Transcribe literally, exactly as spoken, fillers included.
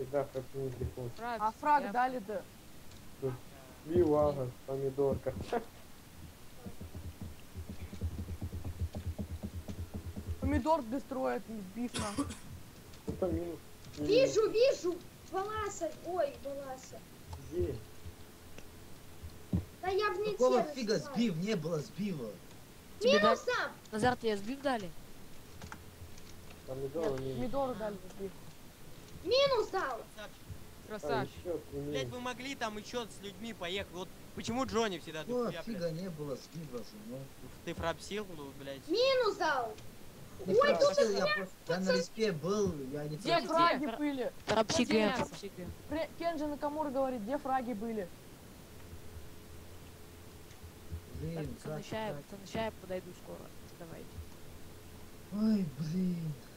Да, как не телефон. А фраг дали да. Вилага, помидорка. Помидор дестроит, биф на. Это минус. Вижу, вижу! Баласа! Ой, баласа. Где? Да я в ней Какого фига сбив? Не было сбива. Минус там! Назар, тебе сбив дали? Помидоры Нет, минус. помидоры дали биф. Минус дал! Красавчик. А, еще три Блять, минус. вы могли там еще с людьми поехать. Вот почему Джонни всегда Какого дохуя, фига блядь? не было сбива же, ну. Ты фрапсил, ну, блядь. Минус дал! Не Ой, фраг, тут я, я, просто- я на респе был, я не Где Где, фраги где? были? Фрапси Где ГМ, мясо? Фрапси ГМ. Пре- Кенджи Накамура говорит, где фраги были? Блин, Так, как пацаны, ща я- так? пацаны, ща я подойду скоро. Давайте. Ой, блин.